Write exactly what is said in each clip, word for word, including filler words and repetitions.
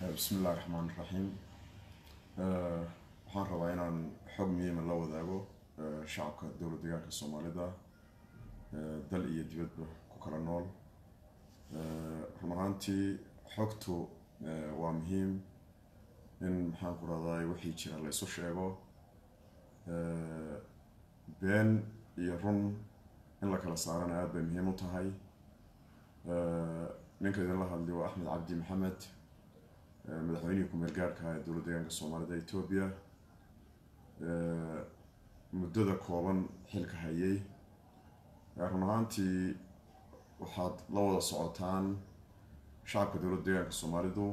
بسم الله الرحمن الرحيم. waxaan rabaa inaan xog muhiim ah la wadaago shacabka dowladda deegaanka Soomaalida dal iyo dibadba ku kala nool. run ahaantii xogtu waa muhiim in maxaan ku raadayay wixii jira la isu sheego, been iyo run in la kala saarana aad bay muhiim u tahay. ninka idin la hadlay waa Axmed Cabdi Maxamed, madaxweynihii ku meel gaarka ah ee dowladda deegaanka Soomaalida Itoobiya, muddada kooban xilka hayay. run ahaantii waxaad la wada socotaan shacabka dowladda deegaanka Soomaalidu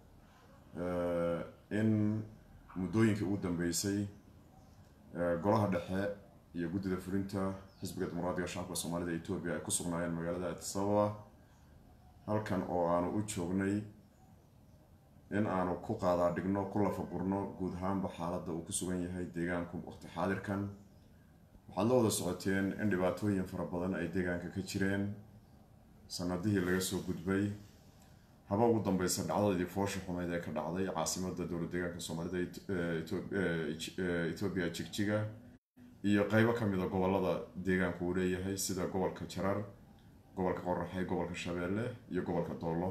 in muddooyinkii ugu dambeysay golaha dhexe iyo guddida fulinta xisbiga dimuqraadiga shacabka Soomaalida Itoobiya ay ku sugnaayeen magaalada Addis Ababa, halkan oo aanu u joognay in aanu ku qaadaa dhigno ku lafa gurno guud ahaanba xaaladda uu ku sugan yahay deegaanku waqti xaadirkan. waxaad la wada socoteen in dhibaatooyin fara badan ay deegaanka ka jireen sanadihii laga soo gudbay, haba ugu dambeysa dhacdadii foosha xumeyd ee ka dhacday caasimadda dowladda deegaanka Soomaalida Itoobiya Jigjiga iyo qaybo ka mid ah gobollada deegaanku uu leeyahay sida gobolka Jarar, gobolka Qorraxay, gobolka Shabeelle iyo gobolka Doolo.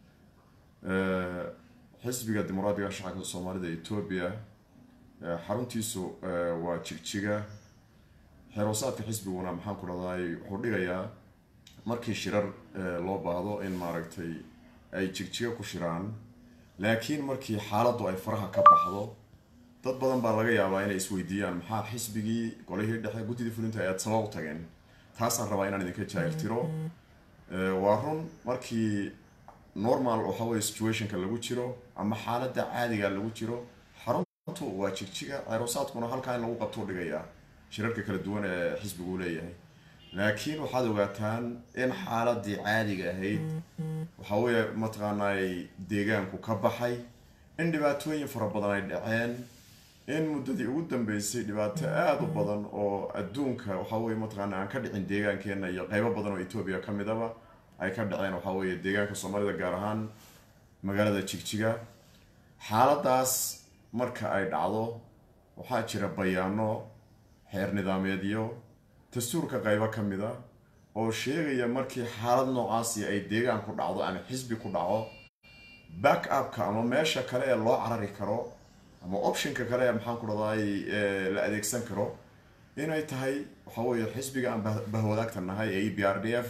xisbiga dimuqraadiga shacabka Soomaalida Itoobiya xaruntiisu waa Jigjiga. xeeroosaadka xisbiguna maxaan ku raadayay wuxuu dhigayaa markii shirar loo baahdo in maaragtay ay Jigjiga ku shiraan, laakiin markii xaaladdu ay faraha ka baxdo dad badan baa laga yaabaa inay isweydiiyaan maxaa xisbigii golihii dhexe guddida fulinta ay Addis Ababa u tageen. taasaan rabaa inaan idinka jaahirtiro. waa run markii normal waxa weeye situationka lagu jiro ama xaaladda caadiga lagu jiro xaruntu waa Jigjiga, xeeroosaadkuna halkaa in lagu qabto dhigayaa shirarka kala duwan ee xisbigu leeyahay. laakiin waxaad ogaataan in xaaladii caadiga ahayd waxa weeye mataqaanay deegaanku ka baxay, in dhibaatooyin fara badan ay dhaceen, in muddadii ugu dambeysay dhibaato aad u badan oo adduunka waxa weeye mataqaanay aan ka dhicin deegaankeena iyo qaybo badan oo Itoobiya ka mid ah ay ka dhaceen waxa weeye deegaanka Soomaalida gaar ahaan magaalada Jigjiga. xaaladaas marka ay dhacdo waxaa jira bayaano xeer nidaameedyo dastuurka qaybo ka mid ah oo sheegaya markii xaalad noocaas ay deegaanku dhacdo ama xisbi ku dhaco back up-ka ama meesha kale ee loo carari karo ama optionka kale ee maxaan ku raadayay la adeegsan karo inay tahay waxa weeye xisbiga aan bahwadaagta nahay ee E B R D F.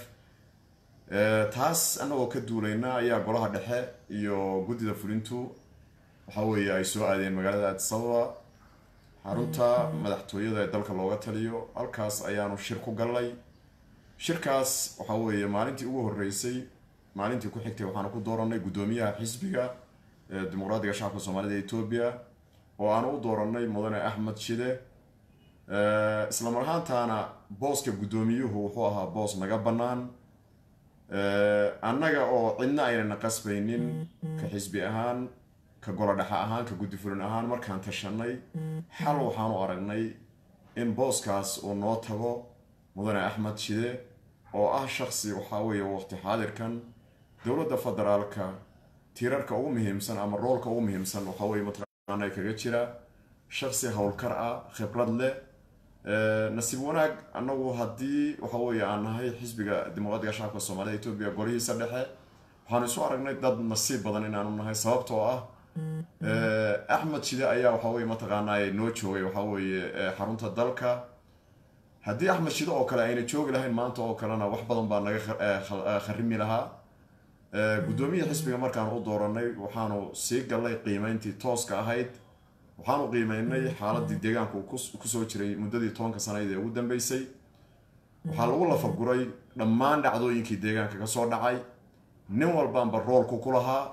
taas anagoo ka duulayna ayaa golaha dhexe iyo guddida fulintu waxa weeye ay soo aadeen magaalada Addis Ababa, xarunta madaxtooyada ee dalka looga taliyo. halkaas ayaanu shir ku galnay. shirkaas waxa weeye maalintii ugu horeysay maalintii ku xigtay waxaanu ku dooranay guddoomiyaha xisbiga ee dimuqraadiga shacabka Soomaalida Itoobiya oo aanu u dooranay mudane Axmed Shide. isla mar ahaantaana booska guddoomiyuhu wuxuu ahaa boos naga bannaan, annaga oo cidna aynana qasbaynin ka xisbi ahaan, ka golo dhexe ahaan, ka guddi fulin ahaan. markaan tashanay xal waxaanu aragnay in booskaas uu noo tago mudane Axmed Shide oo ah shakhsi waxa weeye waqti xaadirkan dowladda federaalka tiirarka ugu muhiimsan ama roolka ugu muhiimsan waxa weeye mataqaanay kaga jira, shakhsi howlkar ah, khibrad leh. nasiib wanaag annagu haddii waxa weeye aan nahay xisbiga dimuqraadiga shacabka Soomaalida Itoobiya golihiisa dhexe waxaanu isu aragnay dad nasiib badan inaanu nahay, sababtoo ah Axmed Shide ayaa waxa weeye mataqaanay noo joogay waxa weeye xarunta dalka. haddii Axmed Shide oo kale ayna joogi lahayn maanta oo kalena wax badan baa naga kharimi lahaa. guddoomiyaha xisbiga markaan u dooranay waxaanu sii galnay qiimeyntii tooska ahayd, waxaanu qiimeynay xaaladii deegaanku ku soo jiray muddadii tobanka sanayd ee ugu dambeysay. waxaa lagu lafa guray dhammaan dhacdooyinkii deegaanka ka soo dhacay, nin walbaanba roolku ku lahaa.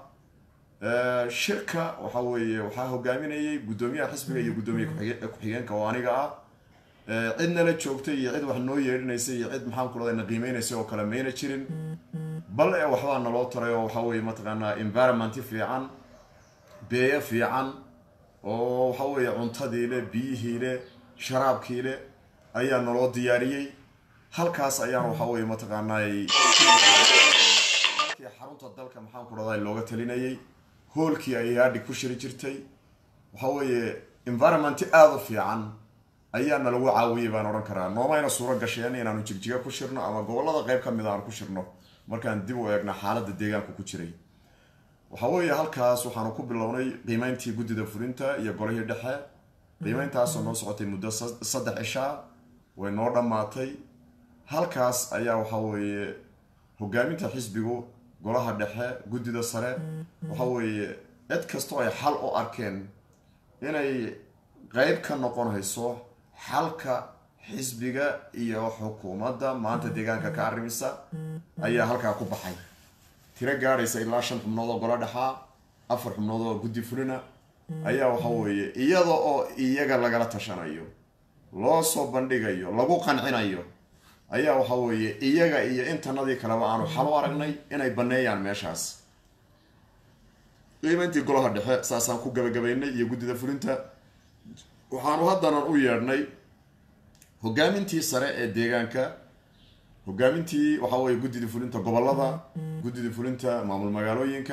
shirka waxa weeye waxaa hogaaminayay guddoomiyaha xisbiga iyo guddoomiye ku-xigeenka oo aniga ah. cidna la joogtay iyo cid wax noo yeedhinaysay iyo cid maxaan ku raadayay na qiimeynaysay oo kale mayna jirin, bal ee waxbaa naloo taray oo waxa weeye mataqaanaa environment fiican, beeyo fiican oo waxa weeye cuntadii leh, biyihii leh, sharaabkii leh ayaa naloo diyaariyey. halkaas ayaan waxa weeye mataqaanaa xarunta dalka maxaan ku raadayay looga talinayay hoolkii ay yaadhi ku shiri jirtay waxa weeye environment aad u fiican ayaana lagu caawiyay baan oran karaa noomayna suuro gasheen inaanu jigjiga ku shirno ama gobolada qayb ka mid ah aan ku shirno markaan dib u eegna xaaladda deegaanka ku jiray waxa weeye halkaas waxaanu ku bilownay qiimeyntii guddida fulinta iyo golihii dhexe qiimeyntaas oo noo socotay muddo saddex cishaa way noo dhammaatay halkaas ayaa waxa weeye hogaaminta xisbigu golaha dhexe guddida sare waxa weeye cid kastoo ay xal u arkeen inay qayb ka noqon hayso xalka xisbiga iyo xukuumadda maanta deegaanka ka arrimisa ayaa halkaa ku baxay tiro gaadhaysa ilaa shan xubnood oo golo dhexaa afar xubnood oo guddi fulina ayaa waxa weeye iyada oo iyaga lagala tashanayo loo soo bandhigayo lagu qancinayo ayaa waxa weeye iyaga iyo intanadii kaleba aanu xal u aragnay inay baneeyaan meeshaas qiimayntii golaha dhexe saasaan ku gabagabaynay iyo guddida fulinta waxaanu haddana u yeedhnay hogaamintii sare ee deegaanka hogaamintii waxa weeye guddida fulinta gobolada guddida fulinta maamul magaalooyinka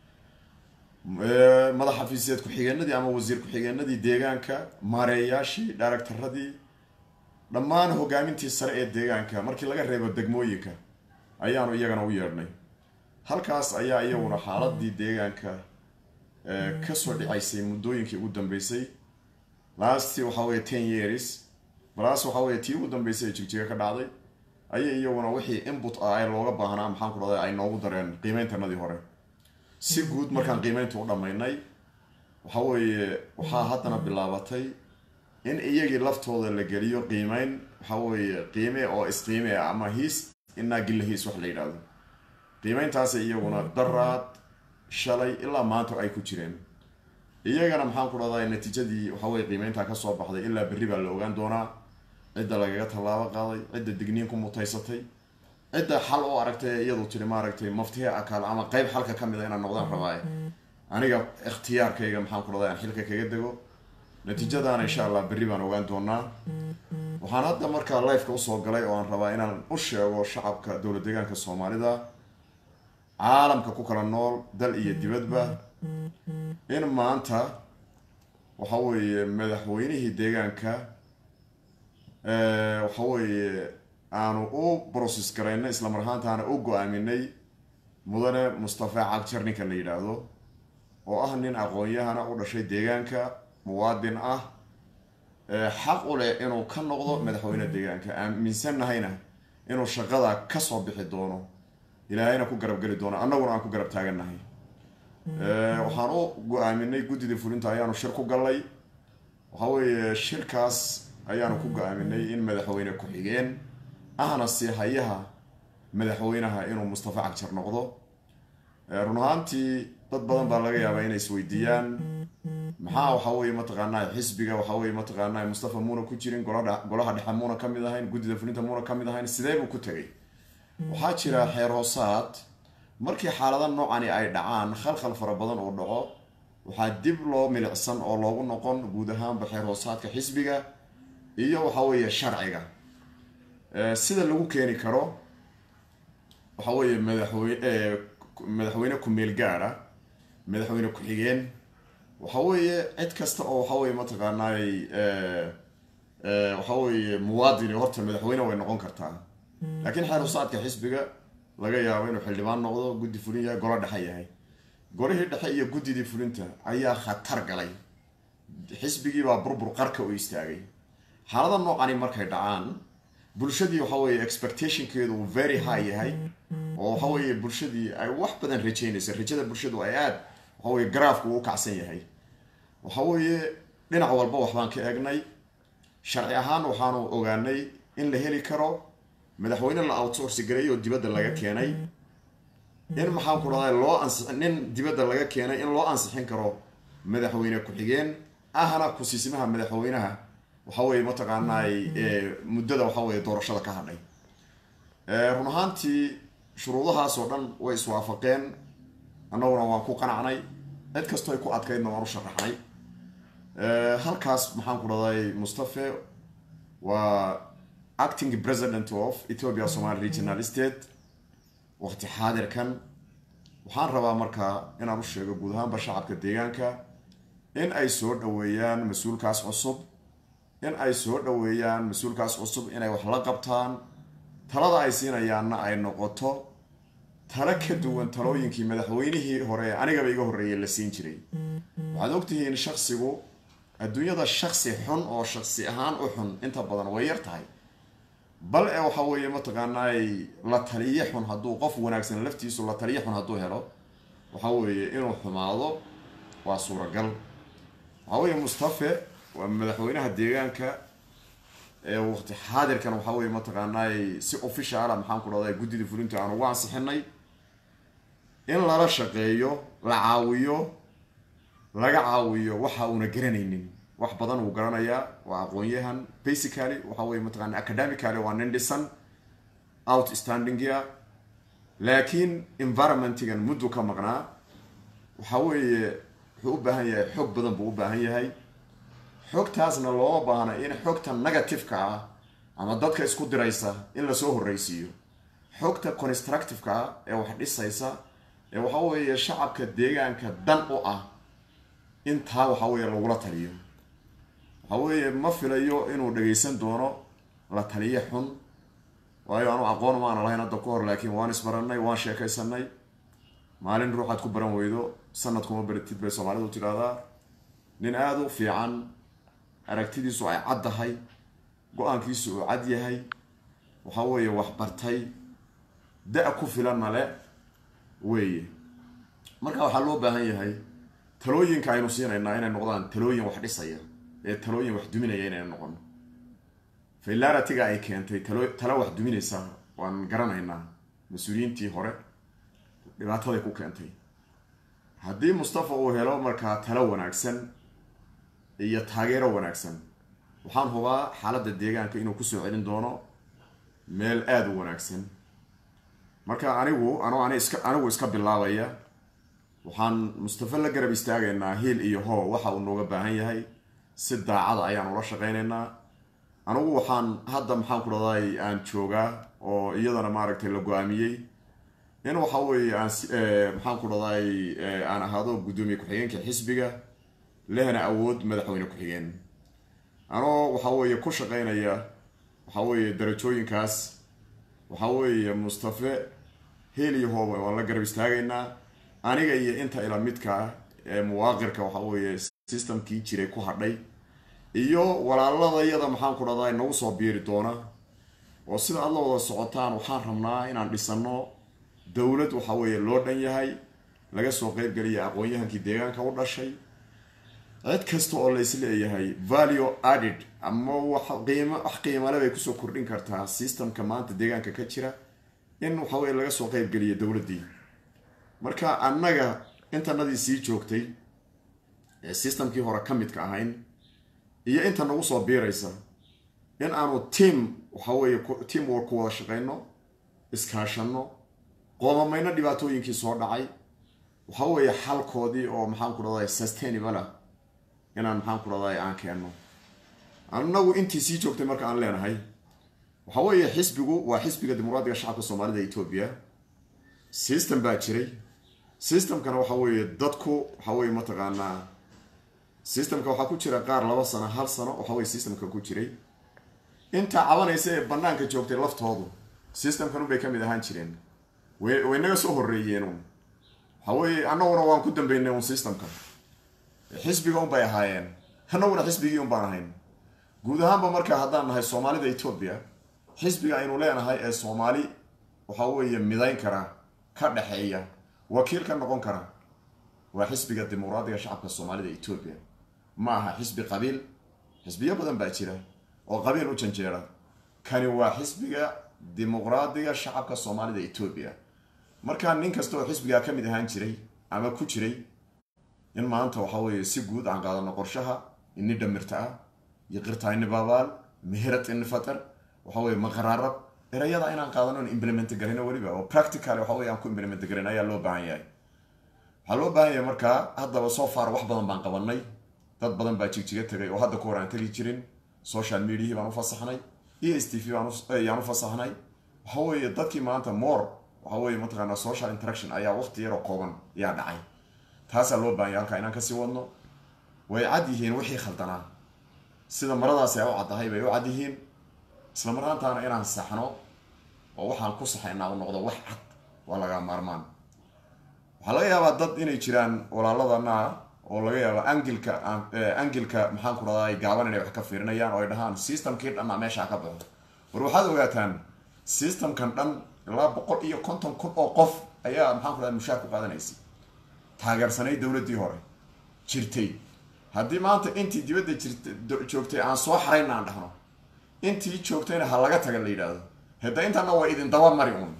madax xafiiseed ku-xigeenadii ama wasiir ku-xigeenadii deegaanka maareeyaashii daaragtaradii dhammaan hogaamintii sare ee deegaanka markii laga reebo degmooyinka ayaanu iyagana u yeedhnay halkaas ayaa iyaguna xaaladii deegaanka kasoo dhicaysay muddooyinkii ugu dambeysay lastii waxa weeye ten years balaas waxa weeye tii ugu dambeysay ee jigjiga ka dhacday ayay iyaguna wixii input ah ay looga baahnaa maxaan ku dhahday ay noogu dareen qiimeyntanadii hore si guud markaan qiimeynta u dhammaynay waxa weeye waxaa haddana bilaabatay in iyagii laftooda la geliyo qiimeyn waxa weeye qiime oo isqiime ah ama hiis inaa gilla hiis wax la yidhaahdo qiimeyntaasi iyaguna daraad shalay ilaa maanta ay ku jireen iyagana maxaan ku dhahday natiijadii waxa weeye qiimeyntaa kasoo baxday ilaa berri baa la ogaan doonaa cidda lagaga tallaabo qaaday cidda digniin ku mutaysatay cidda xal u aragtay iyadu tiri maaragtay maftihe akaal ama qayb xalka ka mid a inaan noqdaan rabaaye aniga ikhtiyaarkayga maxaan ku dhahday aan xilka kaga dego natiijadaana insha allah berri baan ogaan doonaa waxaan hadda markaa lifeka usoo galay oo aan rabaa inaan u sheego shacabka dowlad deegaanka soomaalida caalamka ku kala nool dal iyo dibadba in maanta waxa weeye madaxweynihii deegaanka waxa weeye aanu u process garaynay isla mar ahaantaana u go-aaminay mudane mustafa cagjar ninka la yidhaahdo oo ah nin aqoon-yahana u dhashay deegaanka muwaadin ah xaq u leh inuu ka noqdo madaxweyne deegaanka aaminsannahayna inuu shaqada kasoo bixi doono ilaahayna ku garab geli doono annaguna aan ku garab taagannahay waxaan u go-aaminay guddida fulinta ayaanu shir ku gallay waxa weeye shirkaas ayaanu ku go-aaminay in madaxweyne ku-xigeen ahna siihayaha madaxweynaha inuu mustafa cagjar noqdo run ahaantii dad badan baa laga yaabaa inay isweydiiyaan maxaa waxa weeye mataqaanaa xisbiga waxa weeye mataqaanaa mustafa muuna ku jirin golaha golaha dhexe muuna ka mid ahayn guddida fulinta muuna ka mid ahayn sidee buu ku tegay waxaa jira xeer hoosaad markii xaalada noocani ay dhacaan khalkhal fara badan uu dhaco waxaa dib loo milicsan oo loogu noqon guud ahaanba xeer hoosaadka xisbiga iyo waxa weeye sharciga sida lagu keeni karo waxa weeye madaxweyne madaxweyne ku-meel gaara madaxweyne ku-xigeen waxa weeye cid kasta oo waxa weeye mataqaanaay waxa weeye muwaadini horta madaxweyne way noqon kartaa laakiin xeer hoosaadka xisbiga laga yaabo inuu xildhibaan noqdo guddi fulin yahay golo dhexe yahay golihii dhexe iyo guddidii fulinta ayaa khatar galay xisbigii baa burbur qarka u istaagay xaalada noocani markay dhacaan bulshadii waxa weeye expectationkeedu uu very high yahay oo waxa weeye bulshadii ay wax badan rajaynaysa rajada bulshadu ay aad waxa weeye garaafku u kacsan yahay waxa weeye dhinac walba waxbaan ka eegnay sharci ahaan waxaanu ogaanay in la heli karo madaxweyne la outsource gareeyay oo dibadda laga keenay in maxaan ku dhahday loo ansixin nin dibadda laga keenay in loo ansixin karo madaxweyne ku-xigeen ahna ku-siisimaha madaxweynaha waxa weeye mataqaanaay muddada waxa weeye doorashada ka hadhay run ahaantii shuruudahaas oo dhan way iswaafaqeen annaguna waan ku qanacnay cid kastoo ay ku adkaydna waan u sharaxnay halkaas maxaan ku dhahday mustafa waa acting president of Ethiopia Somali Regional State waqti xaadirkan waxaan rabaa markaa inaan u sheego guud ahaanba shacabka deegaanka in ay soo dhaweeyaan mas-uulkaas cusub in ay soo dhaweeyaan mas-uulkaas cusub inay wax la qabtaan talada ay siinayaanna ay noqoto tala ka duwan talooyinkii madaxweynihii hore anigaba iga horreeyay la siin jiray waxaad ogtihiin shakhsigu adduunyada shakhsi xun oo shakhsi ahaan u xun inta badan way yar tahay bal ee waxa weeye mataqaanaa la taliye xun hadduu qof wanaagsan laftiisu la taliye xun hadduu helo waxa weeye inuu xumaado waa suuragal waxa weeye Mustafa waa madaxweynaha deegaanka ee waqti xaadirkan waxa weeye mataqaanaa si official ah maxaan ku dhaday guddida fulinta aan ugu ansixinay in lala shaqeeyo la caawiyo laga caawiyo waxa uuna garanaynin wax badan uu garanayaa waa aqoon-yahan basically waxa weeye mataqaanaa academically waa nin dhisan outstanding ya laakiin environmentigan muddo ka maqnaa waxa weeye wuxuu u baahan yahay xog badan buu u baahan yahay xogtaasna looma baahna in xogta negative-ka ah ama dadka isku diraysa in lasoo horreysiiyo xogta constructive-ka ah ee wax dhisaysa ee waxa weeye shacabka deegaanka dan u ah intaa waxa weeye lagula taliyo waxa weeye ma filayo inuu dhageysan doono la taliye xun waayo aanu aqoon ma aan lahayn hadda ka hor laakiin waan isbaranay waan sheekaysanay maalin ruuxaad ku baran weydo sanad kuma baratid bay Soomaalidu tiraahdaa nin aad u fiican aragtidiisu ay cad tahay go-aankiisu uu cad yahay waxa weeye wax bartay da ku filan male weeye marka waxa loo baahan yahay talooyinka aynu siinayna inay noqdaan talooyin wax dhisaya ee talooyin wax duminaya inay noqon filaaratiga ay keentay talo talo wax duminaysa waan garanaynaa mas'uuliyiintii hore dhibaatada ku keentay haddii Mustafa uu helo markaa talo wanaagsan iyo taageero wanaagsan waxaan hubaa xaaladda deegaanka inuu ku soo celin doono meel aad u wanaagsan marka anigu anoo ani iska anigu iska bilaabaya waxaan Mustafa la garab istaagaynaa heel iyo hoo waxa uu nooga baahan yahay si daacad ayaan ula shaqaynaynaa anigu waxaan hadda maxaan ku dhaday aan joogaa oo iyadana maaragtay la go'aamiyay in waxa weeye aan maxaan ku dhaday aan ahaado gudoomiye ku-xigeenka xisbiga lehna awood madaxweyne ku-xigeen anoo waxa weeye ku shaqaynaya waxa weeye darajooyinkaas waxa weeye Mustafa heel iyo hoo waan la garab istaagaynaa aniga iyo inta ila midka ee muwaaqirka waxa weeye systemkii jiray ku hadhay iyo walaaladayada maxaan ku dhaday nagu soo biiri doona oo sida aad la wada socotaan waxaan rabnaa inaan dhisano dawlad waxa weeye loo dhan yahay laga soo qayb galiyo aqoon-yahankii deegaanka u dhashay cid kasta oo la isleeyahay value added ama wax qiimo wax qiimo leh bay ku soo kordhin kartaa systemka maanta deegaanka ka jira in waxa weeye laga soo qayb galiyo dawladii marka annaga intanadii sii joogtay ee systemkii hore ka mid ka ahayn iyo inta nagu soo biiraysa in aanu team waxa weeye team work wada shaqeyno iskaashano qoomamayna dhibaatooyinkii soo dhacay waxa weeye xalkoodii oo maxaan ku dhaday sustainable inaan maxaan ku dhaday aan keeno annagu intii sii joogtay marka aan leenahay waxa weeye xisbigu waa xisbiga dimuqraadiga shacabka Soomaalida Ethiopia system baa jiray systemkana waxa weeye dadku waxa weeye mataqaanaa systemka waxa ku jira qaar laba sano hal sano waxa weeye systemka ku jiray inta cabanaysa ee banaanka joogtay laftoodu systemkan bay kamid ahaan jireen way way naga soo horeeyeen waxa weeye annaguna waan ku dambeynay un systemka xisbiga un bay ahaayeen annaguna xisbigii un baan ahayn guud ahaanba marka haddaan nahay Soomaalida Ethiopia xisbiga aynu leenahay ee Soomaali waxa weeye midayn kara ka dhaxeeya wakiil ka noqon kara waa xisbiga dimuqraadiga shacabka Soomaalida Ethiopia ma aha xisbi qabiil xisbiyo badan baa jira oo qabiil u janjeera kani waa xisbiga dimuqraadiga shacabka Soomaalida Ethiopia marka nin kasta oo xisbiga ka mid ahaan jiray ama ku jiray in maanta waxa weeye si guud aan qaadano qorshaha in dhamirta iyo qirtaayna baabal meherad in fatar waxa weeye maqararab erayada inaan qaadano in implement gareyno waliba oo practical waxa weeye aan ku implement gareyno ayaa loo baahan yahay waxa loo baahan yahay marka haddaba soo far wax badan baan qabanay dad badan baa jigjiga tagay oo hadda ku horaan tagi jirin social media baan u fasaxnay iyo S T V baan u fasaxnay waxa weeye dadkii maanta more waxa weeye mataqaanaa social interaction ayaa waqti yar oo kooban ayaa dhacay taasaa loo baahan yahay halkaa inaan kasii wadno way cad yihiin wixii khaldanaa sida maradaasi ay u caddahay bay u cad yihiin isla marhaantaana inaan saxno oo waxaan ku saxaynaa u noqdo wax cad waa laga maarmaan waxaa laga yaabaa dad inay jiraan walaaladana oo laga yaabo angilka angilka maxaan ku radaa gaaban inay wax ka fiirinayaan oo ay dhahaan systemkii dhan meesha ka baxo war waxaad ogaataan systemkan dhan ilaa boqol iyo konton kun oo qof ayaa maxaan ku radaa mushaar ku qaadanaysay taageersanay dowladii hore jirtay haddii maanta intii dibadda jirtay joogtay aan soo xarayn aan dhahno intii joogtayna ha laga taga la yidhaahdo hadda intana waa idin daba mari un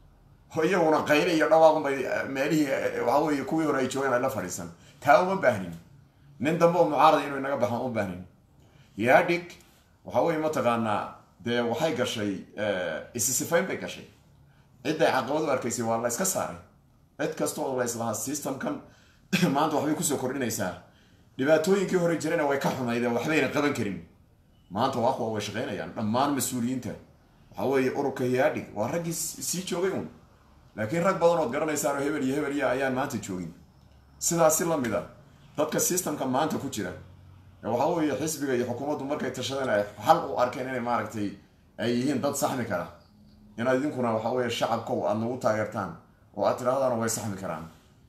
iyaguna qayli iyo dhawaaqun bay meelihii waxa weeye kuwii hore ay joogeen ay la fadhiisan taa uma baahnin nin dambe oo mucaarad inuu inaga baxo uma baahnin yaadhig waxa weeye mataqaanaa dee waxay gashay isisifayn bay gashay cidday caqabad u arkaysay waa la iska saaray cid kasta oo la islahaa systemkan maanta waxbay kusoo kordhinaysaa dhibaatooyinkii hore jirana way ka xumaydeen waxbayna qaban karin maanta waa kuwa way shaqaynayaan dhammaan mas-uuliyiinta waxa weeye ururka yaadhig waa raggii sii joogay un laakiin rag badan ood garanaysaan oo hebel iyo hebel iyo ayaan maanta joogin sidaas si lamid a dadka systemka maanta ku jira waxa weeye xisbiga iyo xukuumaddu markay tashadeen ay xal u arkeen inay maaragtay ay yihiin dad saxmi kara inaad idinkuna waxa weeye shacabkow aad nagu taageertaan oo aad tidhaahdaan way saxmi karaan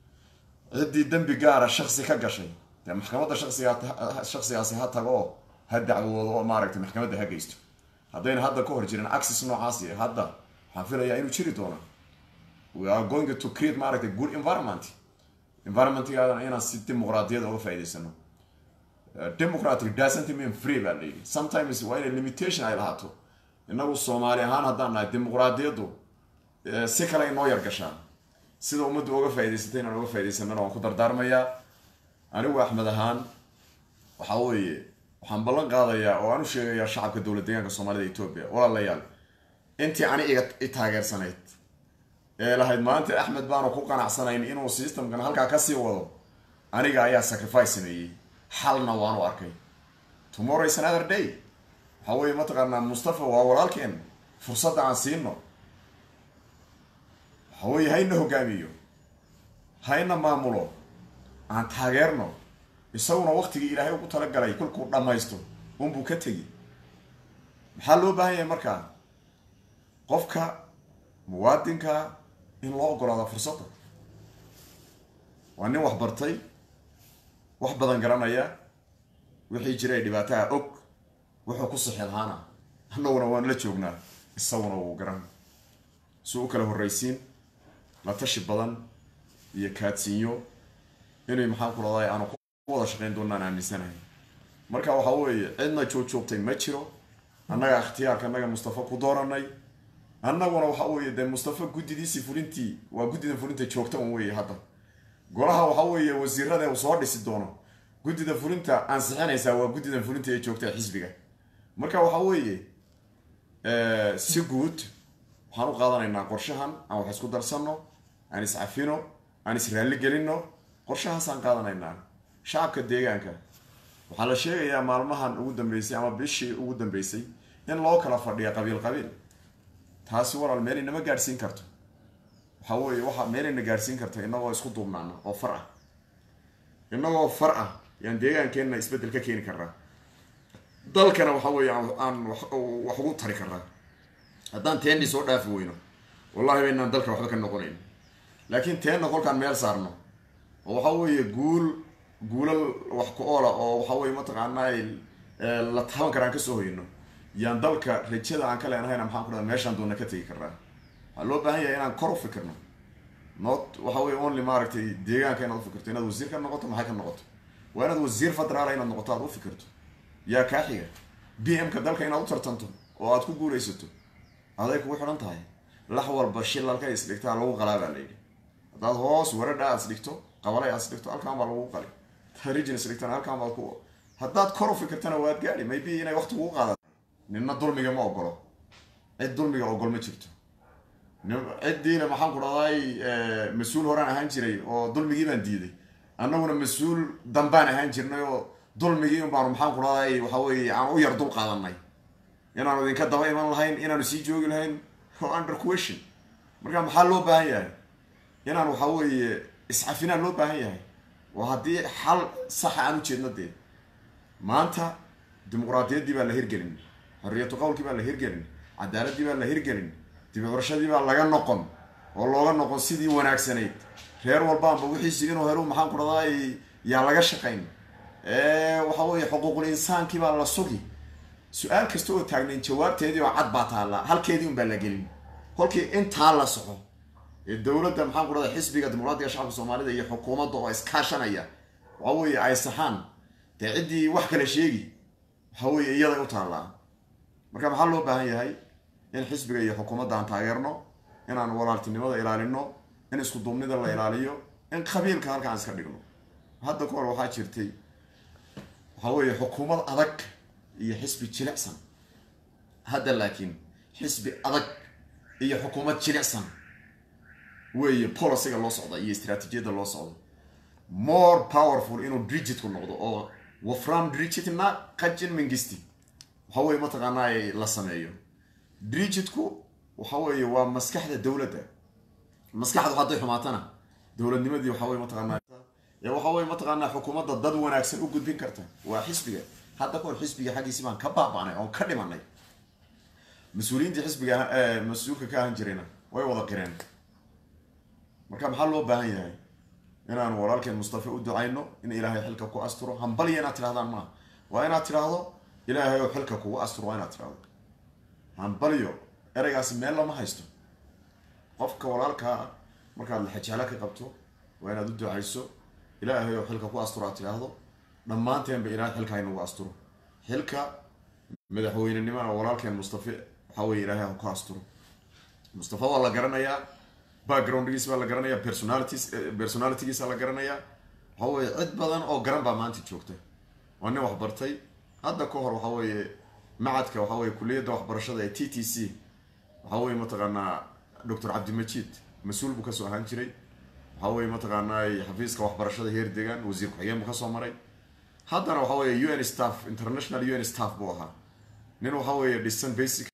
ciddii dembi gaara shaksi ka gashay dee maxkamadda shaksiga shaksigaasi ha tago oo ha dacwoodo oo maaragtay maxkamadda ha geysto haddayna hadda ka hor jirin access noocaasi hadda waxaan filayaa inuu jiri doono we are going to create maaragtay good environment environmentgaadana inaan si dimuqraadiyada uga faa'iidaysano democratic doesn't mean free baa layidhi sometimes waa inay limitation ay lahaato inagu soomaali ahaan haddaan nahay dimuqraadiyaddu si kale inoo yar gashaa sida ummaddu uga faa'iidaysatay inaan uga faa'iidaysanana waan ku dardaarmayaa anigu axmed ahaan waxa weeye waxaan ballan qaadayaa oo aan u sheegayaa shacabka dowlad deegaanka soomaalida etoobiya walaalayaal intii ani iga i taageersanayd ee lahayd maanta axmed baanu ku qanacsanayn inuu systemkan halkaa kasii wado aniga ayaa sacrifice sameeyey xalna waanu arkay tomorrow is another day waxa weeye mataqaanaa mustafa waa walaalkeen fursadda aan siino waxa weeye hayna hogaamiyo hayna maamulo aan taageerno isaguna waqtigii ilaahay ugu talagalay kolkuu dhammaysto unbuu ka tegi maxaa loo baahan yahay markaa qofka muwaadinka in loo ogolaado fursadda waa nin wax bartay wax badan garanaya wixii jiray dhibaataha og wuxuu ku sixi lahaana annaguna waan la joognaa isaguna wuu garan si u kala horraysiin la tashi badan iyo kaadsiinyo inay maxaan ku leedahay aanu ku wada shaqayn doonaan aaminsanahay marka waxa weeye cidna joogjoogtay ma jiro annaga ikhtiyaarka annaga mustafa ku dooranay annaguna waxa weeye dee mustafa guddidiisii fulintii waa guddida fulinta joogta un weeye hadda golaha waxa weeye wasiirada uu soo dhisi doono guddida fulinta ansixinaysaa waa guddida fulinta ee joogta xisbiga marka waxa weeye si guud waxaan u qaadanaynaa qorshahan aan wax isku darsano aan iscafino aan israali gelino qorshahaasaan qaadanaynaa shacabka deegaanka waxaa la sheegayaa maalmahan ugu dambeysay ama bishii ugu dambeysay in loo kala fadhiya qabiil qabiil taasi walaal meel inama gaadhsiin karto waxa weeye waxa meel ina gaadhsiin karta inagoo isku duubnaana oo far ah inagoo far ah yaan deegaankeenna isbeddel ka keeni karnaa dalkana waxa weeye aan wax ugu tari karnaa haddaan teennii soo dhaafi weyno wallahi baynaan dalka waxba ka noqonayn laakiin teenna kolkaan meel saarno oo waxa weeye guul guulal wax ku oola oo waxa weeye mataqaanaa la taaban karaan kasoo hoyno yaan dalka rajada aan ka leenahayna maxaan ku dhahay meeshaan doona ka tegi karnaa waxaa loo baahan yahay inaan kor u fikirno not waxa weeye only maaragtay deegaanka inaad u fikirto inaad wasiir ka noqoto maxay ka noqoto waa inaad wasiir federaala inaad noqoto aad u fikirto yaa kaa xiga b m ka dalka inaad u tartanto oo aad ku guulaysato aday kugu xidhan tahay lax walba shilalka isdhigtaa lagu qalaabaa layidhi haddaad hoos waradha aad isdhigto qabalay aad isdhigto halkaan baa lagu qali region isdhigtana halkaan baad ku haddaad kor u fikirtana waad gaadhi maybe inay waqti kugu qaadato ninna dulmiga ma ogolo cid dulmiga ogol ma jirto ciddiina maxaan ku dhahday mas-uul horaan ahaan jiray oo dulmigii baan diiday annaguna mas-uul dambaan ahaan jirnay oo dulmigii un baanu maxaan ku dhahday waxa weeye aan u yar dul qaadanay inaanu idinka daba iman lahayn inaanu sii joogi lahayn under question marka maxaa loo baahan yahay inaan waxa weeye iscafinaan loo baahan yahay oo haddii xal sax aan u jeedno dee maanta dimuqraadiyaddii baa la hirgelin xorriyatu qowlkii baa la hirgelin cadaaladii baa la hirgelin dib u curashadii baa laga noqon oo looga noqon sidii wanaagsanayd reer walbaanba wixiisi inuu helo maxaan ku dhahdaa yaa laga shaqayn waxa weeye xuquuqul insaankii baa la sugi su-aal kasta oo taagnayn jawaabteedii oo cad baa taalla halkeedii un baa la gelin kolkii intaa la soco ee dowladda maxaan ku dhahdaa xisbiga dimuqraadiga shacabka soomaalida iyo xukuumadda oo iskaashanaya waxa weeye ay saxaan dee ciddii wax kale sheegi waxa weeye iyaday u taallaa marka maxaa loo baahan yahay in xisbiga iyo xukuumadda aan taageerno inaan walaaltinimada ilaalino in isku duubnida la ilaaliyo in qabiilka halkaan iska dhigno hadda kahor waxaa jirtay waxa weeye xukuumad adag iyo xisbi jilicsan hadda laakiin xisbi adag iyo xukuumad jilicsan weeye policyga loo socda iyo istiraatiijiyadda loo socda more powerful inuu digitku noqdo oo wafram digitna qajin mingisti waxa weeye mataqaanaa la sameeyo digitku waxa weeye waa maskaxda dowladda maskaxdu hadday xumaatana dowladnimadii waxa weeye mataqaanaa ee waxa weeye mataqaanaa xukuumadda dad wanaagsan u gudbin karta waa xisbiga hadda kahor xisbiga xaggiisi baan ka baabaanay oon ka dhimanay mas-uuliyiintii xisbiga mas-uulka ka ahan jirayna way wada qireen marka maxaa loo baahan yahay inaan walaalkeen mustafa u ducayno in ilaahay xilka ku asturo hambalya inaad tirahdaan maaha waa inaad tiraahdo ilaahay oo xilka kugu asturo waa inaad tirahdo hambalyo ereygaasi meel lama haysto qofka walaalkaa markaad laxajeclo ka qabto waa inaad u ducayso ilaahay oo xilka ku asturo aad tiraahdo dhammaanteenba ilaahay xilka haynagu asturo xilka madaxweynenimana walaalkeen mustafa waxaa weeye ilaahay ha ku asturo mustafa waa la garanayaa backgroundgiisa baa la garanayaa personalities personalitygiisa la garanayaa waxa weeye cid badan oo garan baa maanta joogta waa nin waxbartay hadda ka hor waxa weeye macadka waxa weeye kulliyadda waxbarashada ee t t c waxa weeye mataqaanaa doctor cabdimajid mas-uul buu kasoo ahaan jiray waxa weeye mataqaanaa xafiiska waxbarashada heer deegaan wasiir ku-xigeen buu kasoo maray haddana waxa weeye u n staff international u n staff buu ahaa nin waxa weeye dhisan basic